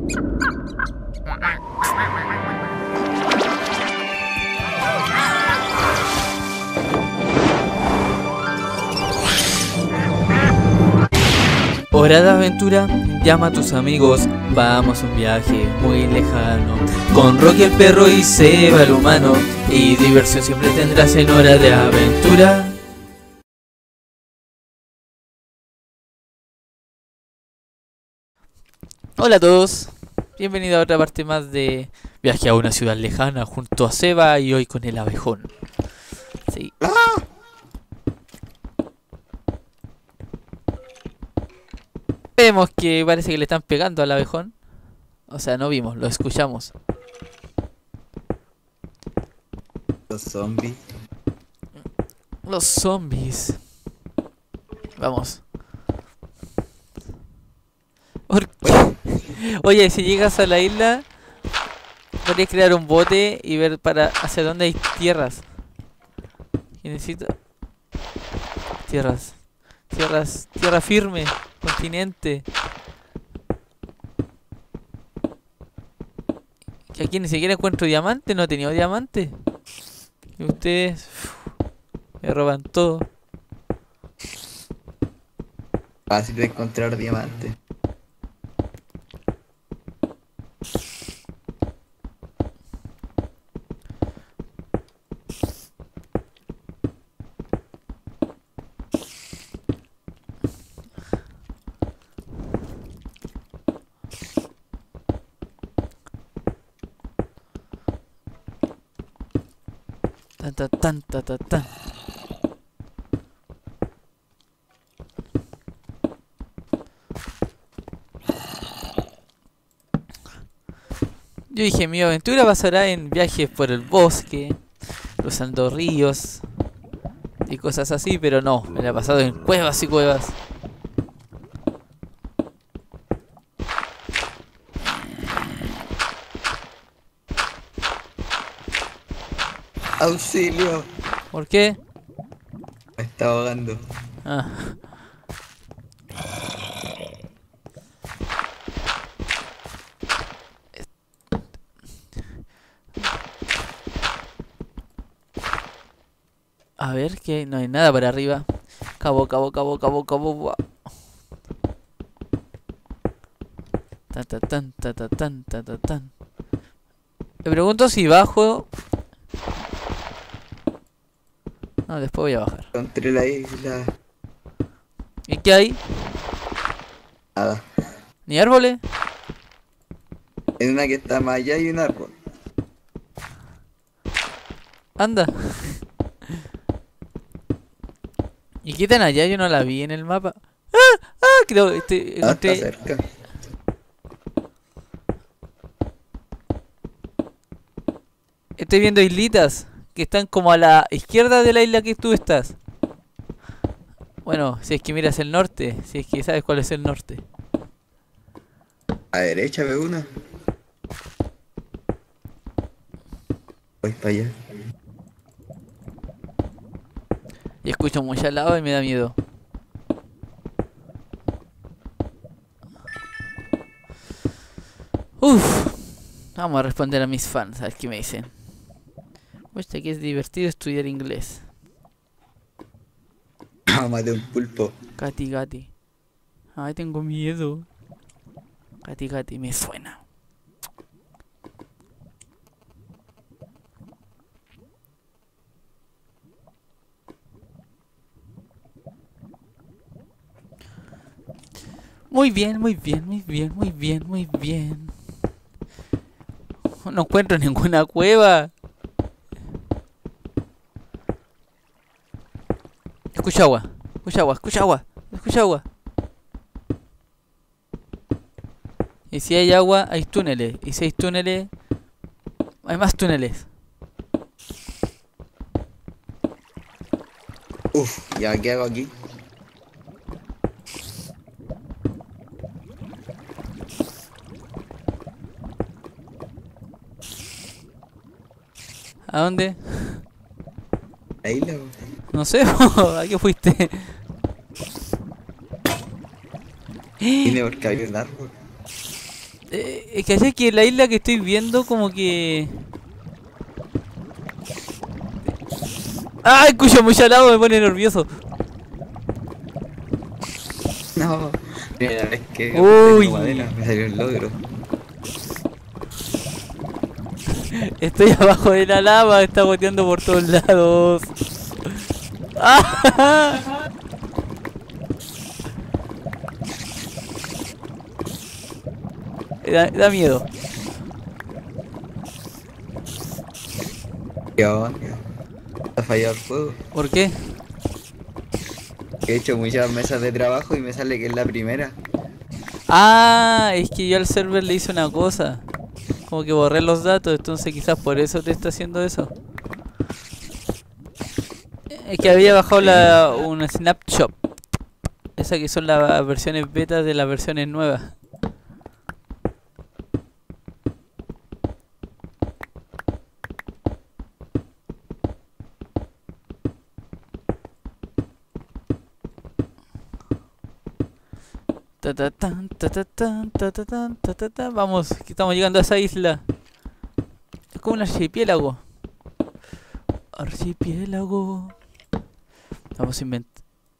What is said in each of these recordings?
Hora de aventura, llama a tus amigos, vamos a un viaje muy lejano. Con Rocky el perro y Seba el humano, y diversión siempre tendrás en Hora de Aventura. Hola a todos, bienvenidos a otra parte más de Viaje a una ciudad lejana junto a Seba y hoy con el abejón. Sí. Vemos que parece que le están pegando al abejón. O sea, no vimos, lo escuchamos. Los zombies. Los zombies. Vamos. Oye, si llegas a la isla, podrías crear un bote y ver para hacia dónde hay tierras. Y necesito tierra firme, continente. Que aquí ni siquiera encuentro diamante, no he tenido diamante. Y ustedes me roban todo. Fácil de encontrar diamantes. Tan. Yo dije, mi aventura pasará en viajes por el bosque, cruzando ríos y cosas así, pero no, me la he pasado en cuevas y cuevas. ¡Auxilio! ¿Por qué? Me está ahogando. Ah. A ver, que no hay nada para arriba. Cabo. Buah. Tan. Me pregunto si bajo. No, después voy a bajar. Encontré la isla. ¿Y qué hay? Nada. ¿Ni árboles? En una que está más allá hay un árbol. Anda. ¿Y qué tan allá? Yo no la vi en el mapa. Creo que Está encontré. cerca. Estoy viendo islitas que están como a la izquierda de la isla que tú estás. Bueno, si es que miras el norte, si es que sabes cuál es el norte. A derecha ve una. Voy para allá. Y escucho mucho al lado y me da miedo. Vamos a responder a mis fans, a ver qué me dicen. Muestra que es divertido estudiar inglés. Maté un pulpo. Gati. Ay, tengo miedo. Gati, me suena. Muy bien. No encuentro ninguna cueva. Escucha agua. Y si hay agua, hay túneles. Y si hay túneles, hay más túneles. ¿Ya qué hago aquí? ¿A dónde? La isla. No sé, ¿a qué fuiste? Vine porque había un árbol. Es que así que la isla que estoy viendo como que... ¡Ah! Escucho mucho al lado, me pone nervioso. No. Primera vez que Uy. tengo madera, me salió el logro. Estoy abajo de la lava, está goteando por todos lados. ¡Ah! Da miedo. ¿Qué onda? ¿Ha fallado el juego? ¿Por qué? Que he hecho muchas mesas de trabajo y me sale que es la primera. Ah, es que yo al server le hice una cosa. Como que borré los datos, entonces quizás por eso te está haciendo eso. Es que había bajado una Snapshot. Esa que son las versiones beta de las versiones nuevas. Vamos, que estamos llegando a esa isla. Es como un archipiélago. Archipiélago. Vamos a inventar.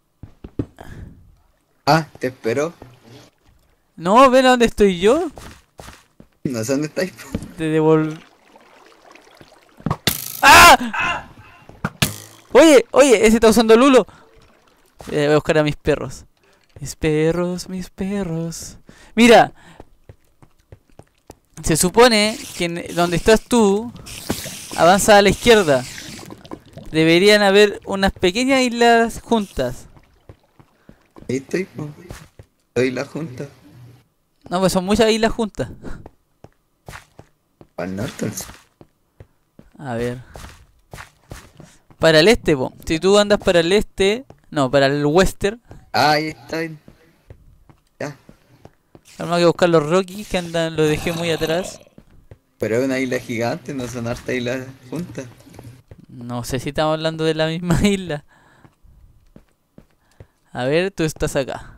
Ah, te espero. No, ven a dónde estoy yo. No sé dónde estáis. Te devolver. ¡Ah! Oye, ese está usando Lulo. Voy a buscar a mis perros. Mis perros, mis perros. Mira. Se supone que donde estás tú, avanza a la izquierda. Deberían haber unas pequeñas islas juntas. Ahí estoy, po. Soy la junta. No, pues son muchas islas juntas. Para el norte, al sur. A ver. Para el este, po. Si tú andas para el este... No, para el western. Ah, ahí está. Ya. Tenemos que buscar los Rockies que andan, los dejé muy atrás. Pero es una isla gigante, no son hartas islas juntas. No sé si estamos hablando de la misma isla. A ver, tú estás acá.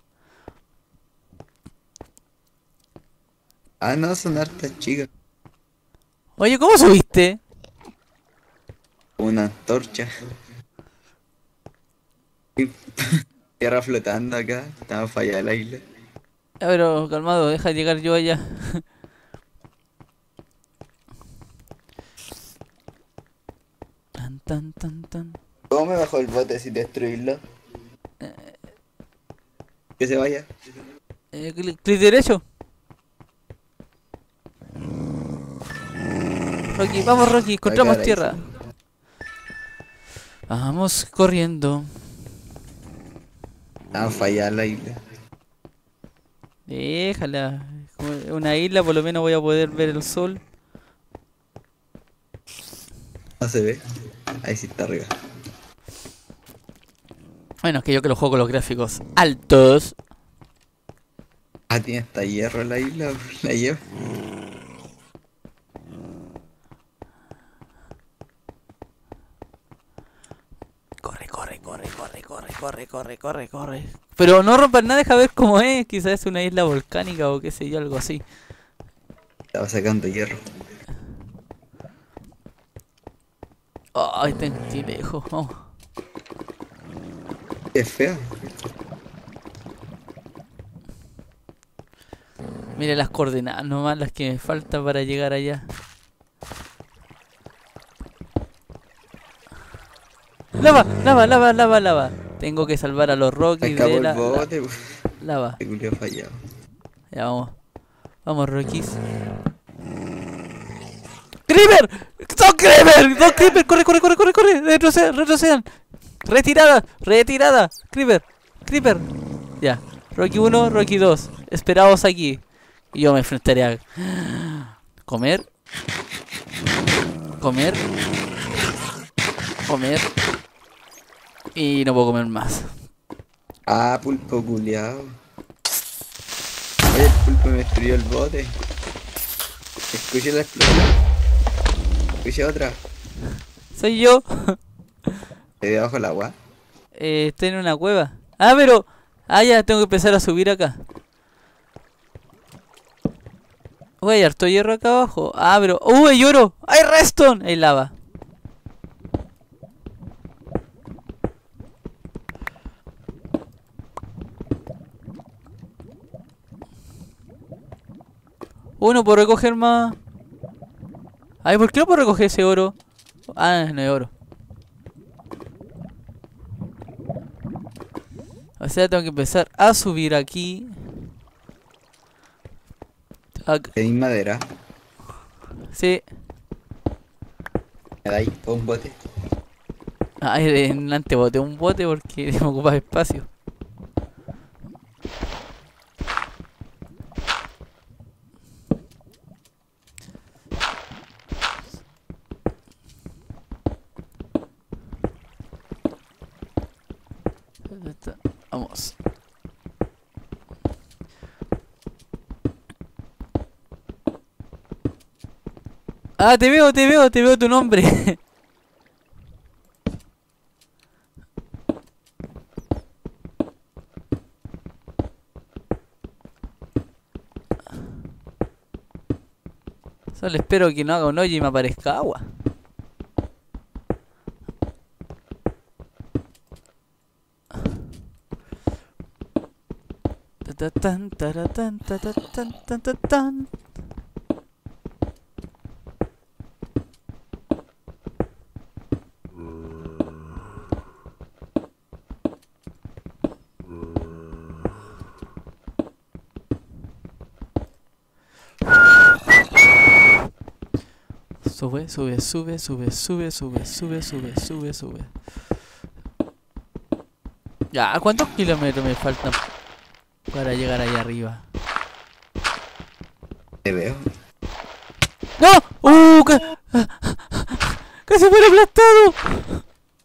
Ah, no, son hartas chicas. Oye, ¿cómo subiste? Una antorcha. Tierra flotando acá. Estaba fallada la isla. Ya, pero calmado, deja llegar yo allá. Tan, tan, tan, tan. ¿Cómo me bajó el bote sin destruirlo? Que se vaya. Clic derecho. Rocky, vamos Rocky, encontramos Caray. tierra. Vamos corriendo. Ah, fallada la isla. Déjala. Como es una isla, por lo menos voy a poder ver el sol. No se ve. Ahí sí está arriba. Bueno, es que yo que lo juego con los gráficos altos. Ah, tiene hasta hierro la isla. La lleva. Corre, corre, corre, corre, corre, corre, corre, corre, corre. Pero no rompas nada, deja ver cómo es. Quizás es una isla volcánica o qué sé yo, algo así. Estaba sacando hierro. Ay, está en lejos. Vamos. Es fea. Mira las coordenadas nomás, las que me faltan para llegar allá. ¡Lava! ¡Lava, lava, lava, lava! Tengo que salvar a los Rockies Acabó de el la bote. lava. Se culió fallado. Ya vamos. Vamos, Rockies. ¡Creeper! ¡Son Creeper! ¡Son Creeper! ¡Corre, corre, corre, corre, corre! ¡Retrocedan, retrocedan! ¡Retirada! ¡Retirada! ¡Creeper! ¡Creeper! Ya. Rocky 1, Rocky 2. Esperaos aquí. Y yo me enfrentaré a... Comer. Comer. Comer. Y no puedo comer más. Ah, pulpo culiao. Oye, el pulpo me destruyó el bote. Escuché la explosión. Escuché otra. Soy yo. ¿De debajo del agua? Estoy en una cueva. Ah, pero... Ah, ya, tengo que empezar a subir acá. Uy, hay harto hierro acá abajo. Ah, pero... hay oro! ¡Hay redstone! Hay lava. No puedo recoger más. Ay, ¿por qué no puedo recoger ese oro? Ah, no hay oro. O sea, tengo que empezar a subir aquí. ¿Tenéis madera? Sí. ¿Me dais un bote? Ay, en antebote un bote porque me ocupa espacio. Vamos. Ah, te veo tu nombre. Solo espero que no haga un hoyo y me aparezca agua. Tan, taratán, tatatán, tatatán. Sube, sube, sube, sube, sube, sube, sube, sube, sube, sube. Ya, ¿cuántos kilómetros me faltan para llegar ahí arriba? Te veo. ¡No! ¡Casi fuera aplastado!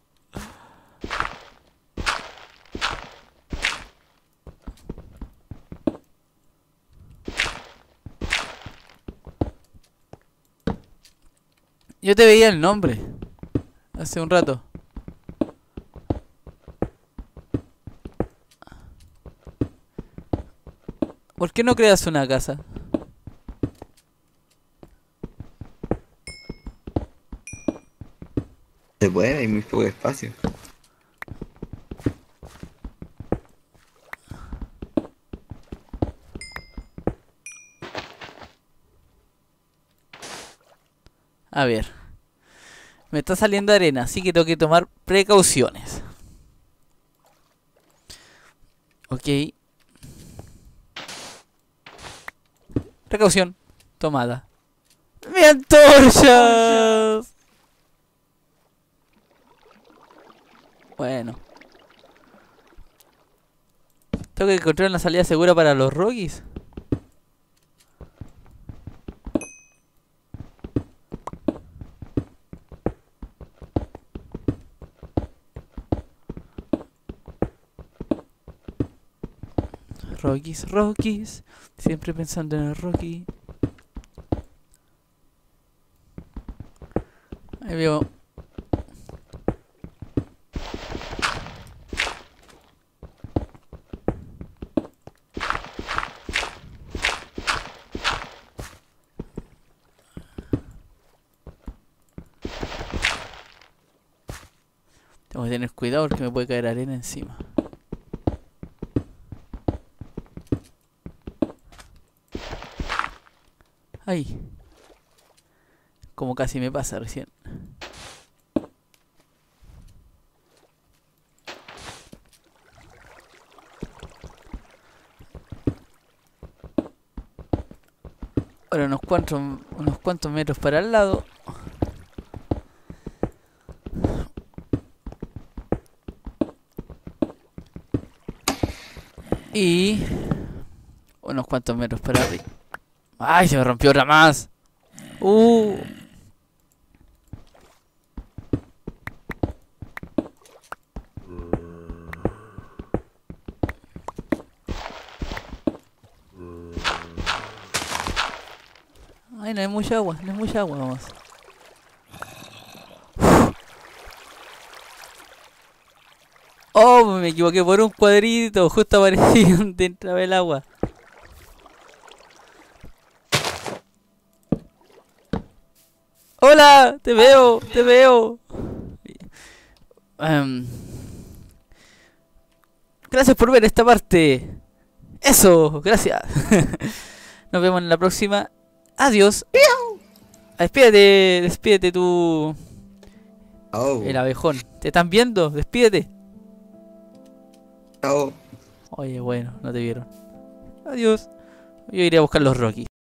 Yo te veía el nombre hace un rato. ¿Por qué no creas una casa? Se puede, hay muy poco espacio. A ver. Me está saliendo arena, así que tengo que tomar precauciones. Ok. Precaución tomada. ¡Mi antorchas! Bueno. Tengo que encontrar una salida segura para los Rockies. Rockies, Rockies. Siempre pensando en el Rocky. Ahí veo. Tengo que tener cuidado porque me puede caer arena encima. Ay. Como casi me pasa recién. Ahora unos cuantos metros para el lado. Y unos cuantos metros para arriba. ¡Ay! Se me rompió otra más. Ay, no hay mucha agua, no hay mucha agua, vamos. Oh, me equivoqué por un cuadrito, justo aparecí donde entraba el agua. hola, te veo, te veo. Gracias por ver esta parte. Eso, gracias. Nos vemos en la próxima. Adiós. Despídete, despídete tú, Oh, el abejón. ¿Te están viendo? Despídete. chao. Oye, bueno, no te vieron. Adiós. Yo iré a buscar los Rocky.